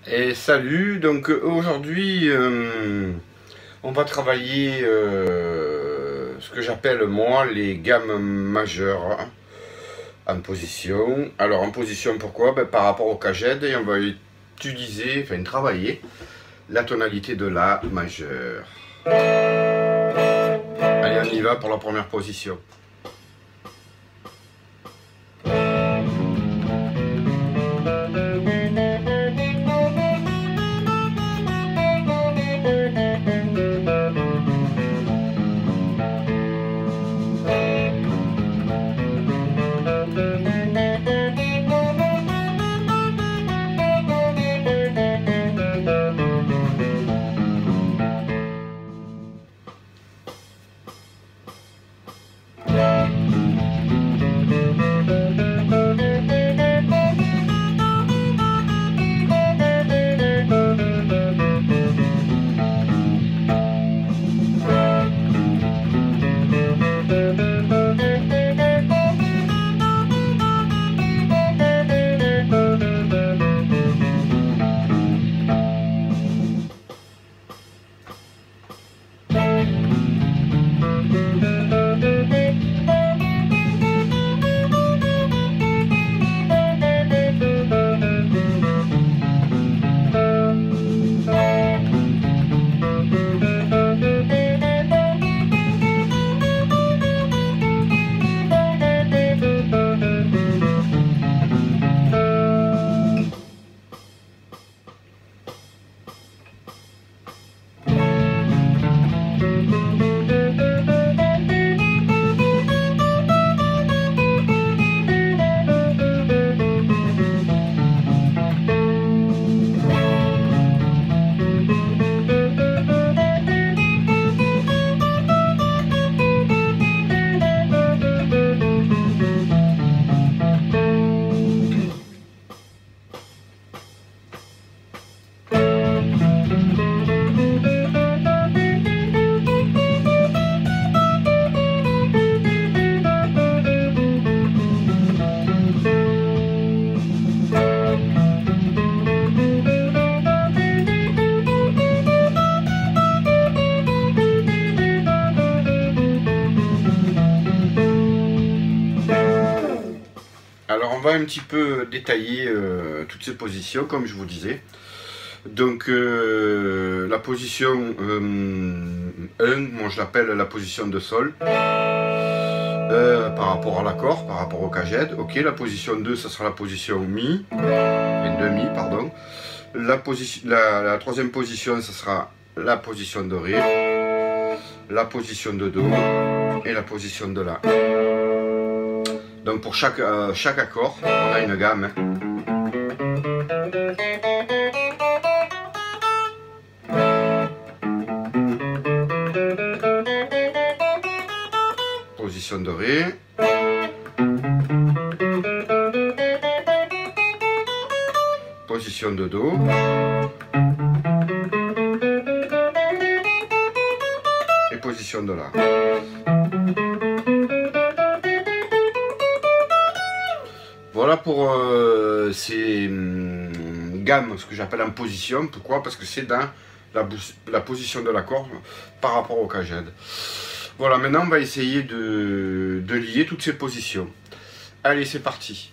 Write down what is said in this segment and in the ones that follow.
Et salut, donc aujourd'hui on va travailler ce que j'appelle moi les gammes majeures en position. Alors en position pourquoi? Par rapport au Caged, et on va utiliser, travailler la tonalité de La majeur. Allez, on y va pour la première position. Alors on va un petit peu détailler toutes ces positions comme je vous disais. Donc la position 1, moi je l'appelle la position de Sol par rapport à l'accord, par rapport au Caged. Ok, la position 2 ça sera la position Mi, demi pardon. La troisième position ça sera la position de Ré, la position de Do et la position de La. Donc pour chaque accord, on a une gamme. Position de Ré. Position de Do. Et position de La. Voilà pour ces gammes, ce que j'appelle en position. Pourquoi? Parce que c'est dans la position de l'accord par rapport au Caged. Voilà, maintenant on va essayer de lier toutes ces positions. Allez, c'est parti.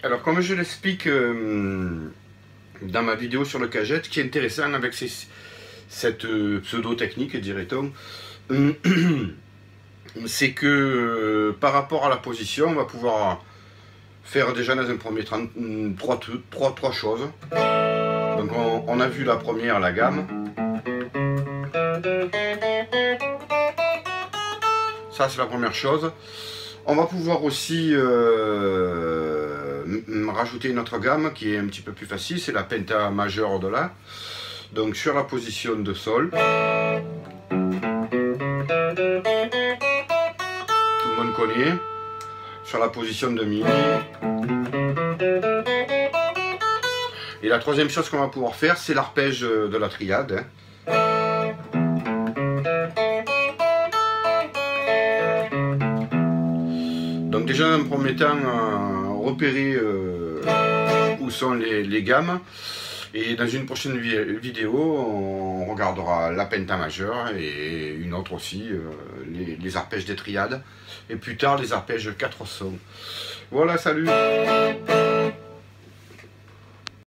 Alors comme je l'explique dans ma vidéo sur le cagette, ce qui est intéressant avec cette pseudo-technique, dirait-on, c'est que par rapport à la position, on va pouvoir faire déjà dans un premier temps trois choses. Donc on a vu la première, la gamme. Ça c'est la première chose. On va pouvoir aussi rajouter une autre gamme qui est un petit peu plus facile, c'est la penta majeure au-delà. Donc sur la position de sol, tout le monde connaît. Sur la position de mi. Et la troisième chose qu'on va pouvoir faire, c'est l'arpège de la triade. Donc déjà dans un premier temps, repérer où sont les gammes. Et dans une prochaine vidéo, on regardera la penta majeure et une autre aussi, les arpèges des triades. Et plus tard, les arpèges 4 sons. Voilà, salut!